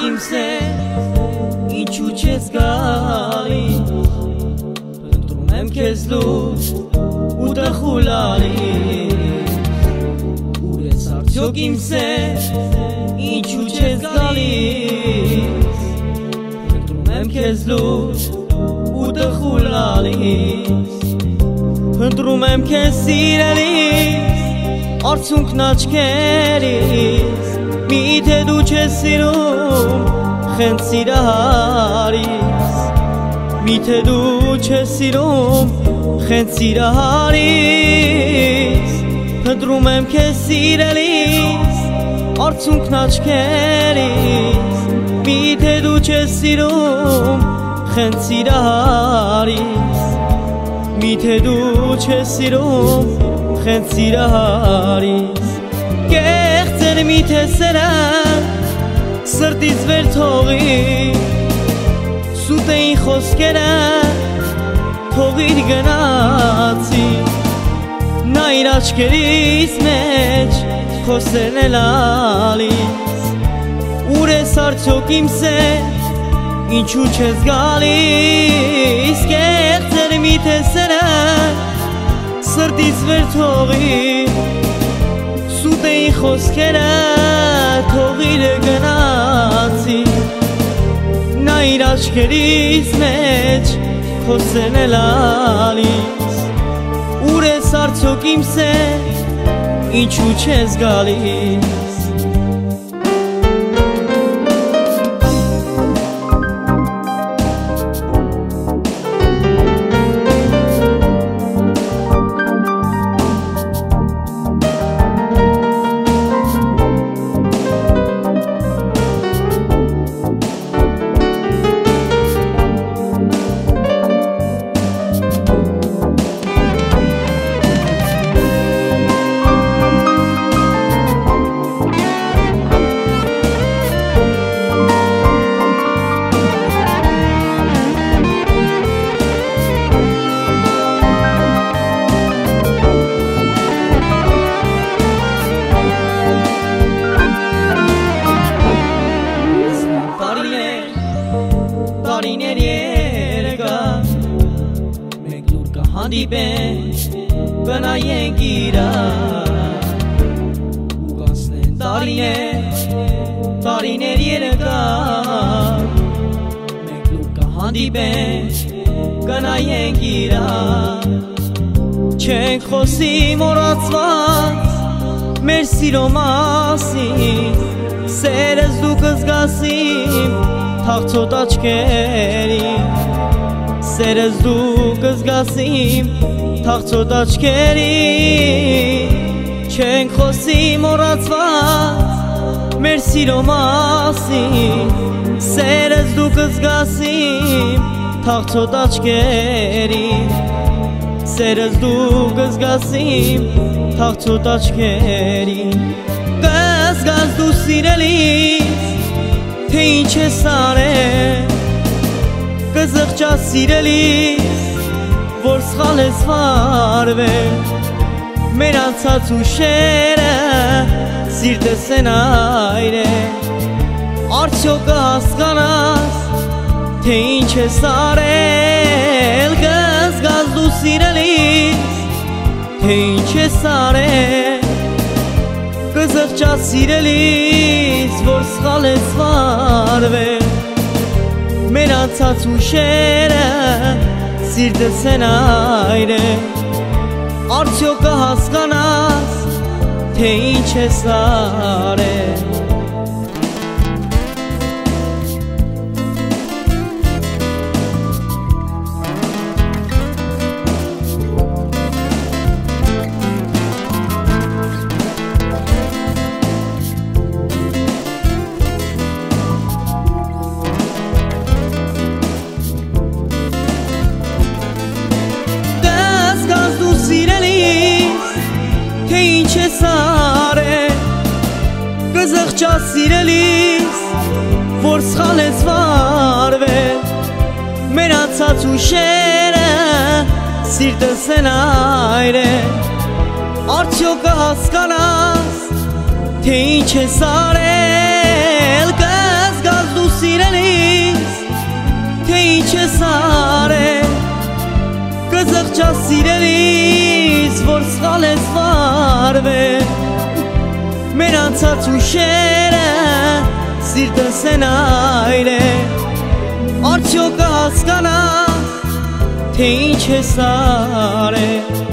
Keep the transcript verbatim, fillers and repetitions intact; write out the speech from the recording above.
իմ սեր ինչու չես գալիս Փնտրում եմ քեզ լույս ու տխուլալիս Ուր ես արդյոք իմ սեր ինչու չես գալիս Փնտրում եմ քեզ լույս ու տխուլալիս Փնտրում եմ քեզ սիրելիս Արցունքն աչքերիս Միթե դու չես սիրում խենթ սիրահարիս Միթե դու չես սիրում խենթ սիրահարիս Փնտրում եմ քեզ սիրելիս Արցունքն աչքերիս Միթե դու չես սիրում խենթ սիրահարիս Միթե դու չես սիրում խենթ սիրահարիս Կեղծեր միթե սերը սրտից վեր թողի Սուտ էին խոսքերը թողիր գնացի Նայր աչքերիս մեջ խոսերն է լալիս Ուր ես արդյոք իմ սեր ինչու չես գալիս Կեղծեր միթե սերը սրտից վեր թողի Սուտ էին խոսքերը թողիր գնացի Նայր աչքերիս մեջ խոսերն է լալիս Ուր ես արդյոք իմ սեր ինչու չես գալիս Տարիներ երկա Մենք լուր կհանդիպենք Բնայենք իրար Ու կանցնեն տարիներ Տարիներ երկա Մենք լուր կհանդիպենք Բնայենք իրար Չենք խոսի մոռացված Մեր սիրո մասին Սերս դու կզգասիմ Թաղցոտ աչքերին Սերս դու կզգասիմ Թաղցոտ աչքերին Չենք խոսի մոռացված Մեր սիրո մասին Սերս դու կզգասիմ Թաղցոտ աչքերին Սերս դու կզգասիմ Թաղցոտ աչքերին Կզգաս դու սիրելիս Թե ինչ ես արել Կզղջաս սիրելիս Որ սխալ ես վարվել Մեր անցած ուշերը Սիրտս են այրել Արդյոք կհասկանաս Թե ինչ ես արել Կզգաս դու սիրելիս Թե ինչ ես արել Կզղջաս սիրելիս Որ սխալ ես վարվել Մեր անցած ուշերը Սիրտս են այրել Արդյոք կհասկանաս Թե ինչ ես արել Կզղջաս սիրելիս Որ սխալ ես վարվել Մեր անցած ուշերը Սիրտս են այրել Արդյոք կհասկանաս Թե ինչ ես արել Կզգաս դու տալ ես վարվել մեր անցած ուշերը սիրտս են այրել Արդյոք հասկանաս թե ինչ ես արել